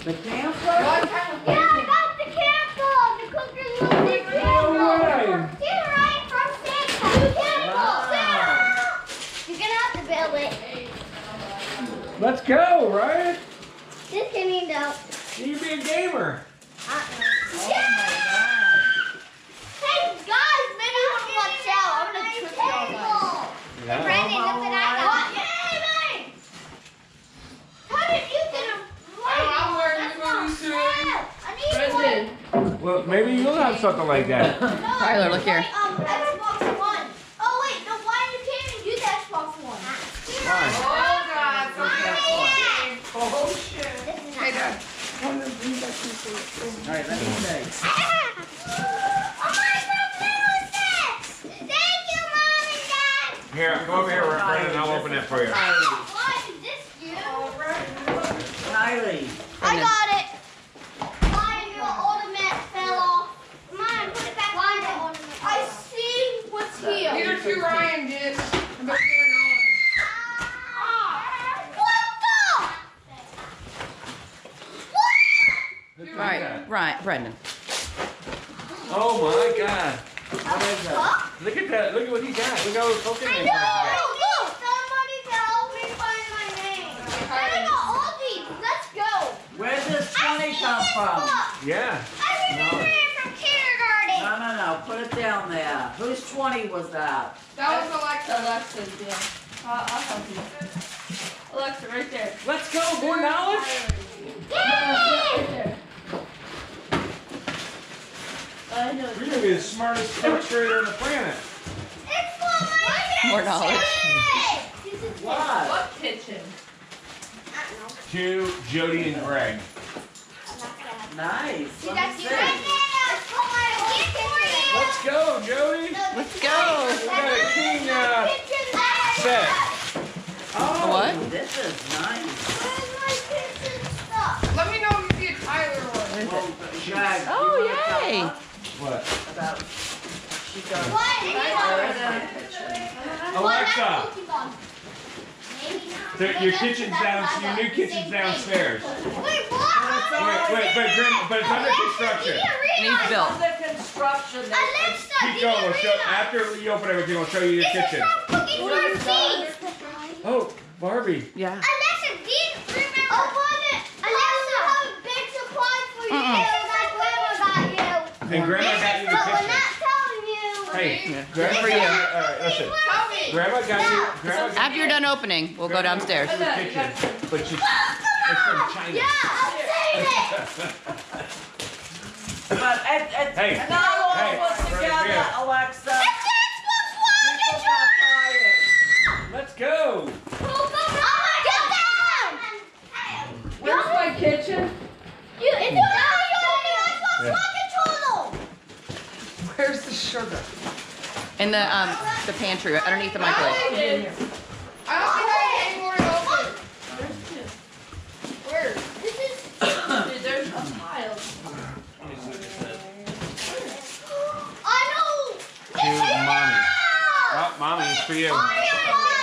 The camper? Yeah, I got the camper. The cooker's little big camper. No way. Here, Ryan, from Santa. New camper. Wow. You're gonna have to build it. Let's go, Ryan. Just kidding, though. You be a gamer. Oh my God. Hey, guys, maybe you want to watch out. I'm gonna trick you all guys. Yeah. Brandon, look what I got. Yay, man! How did you get a I'm wearing the movie suit. I need one. Well, maybe you'll have something like that. Tyler, look here. Xbox One. Oh wait, no, why you can't even use the Xbox One? Why? Oh, God. Yeah. Oh, shit. This is Hey, not Dad. All right, let me see. Oh my God, thank you, Mom and Dad. Here, go over here, Brandon. I'll open that for you. What is this, you? Kylie. I got it. Mine, your ornament fell off. Mine, put it back on the ornament. I see what's here. Neither two Ryan did. But you're Right, Brendan. Oh my God! What is it? Look at that! Look at what he got! Look how it's open. I know! Look! Somebody can help me find my name. I got all these. Let's go. Where did this 20 come from? Yeah. I remember it from kindergarten. No. Put it down there. Whose 20 was that? That was Alexa's, yeah. I'll help you. Alexa, right there. Let's go! More knowledge. Right there. I know. You're gonna be the smartest sixth grader on the planet. It's for my More knowledge. This is What? What kitchen? I don't know. To Jody and Greg. I'm not gonna have Nice. You Let got me you see. right there. It's for my whole kitchen. Let's go, Jody. Let's go. We got a king set. Oh, What? this is nice. Where's my kitchen stuff? Let me know if you get Tyler one. Well, Shag, Oh, you wanna tell yay. us What? about she got What? Alexa. Maybe not. Your kitchen's down. Your new kitchen's downstairs. Wait, what? But it's under construction. Needs built. under construction. Alexa, Keep going. We'll show, after you open everything, we'll show you your This is kitchen. from Cooking for Seeds. Oh, Barbie. Yeah. Alexa, did remember? Alexa, have a big surprise for you. That Grandma got you. And Grandma got you the But we're kitchen. not telling you. Hey, Grandma for got you. you. Listen, Tell me. Grandma got you. Grandma got After you're done opening, we'll go downstairs. you the kitchen. But she's it's from China. Yeah, I'm saying it. But it's Hey, not all hey, of us right together, here. Alexa. It's the Xbox One. People Get got your tired. Let's go. Get down. Where's my kitchen? You, it's the Xbox One controller. Where's the sugar? In the pantry, underneath the microwave. I don't think I have any more to open. Where? This is. Dude, there's a pile. I know. To mommy. Oh, mommy, it's for you. Oh, yeah.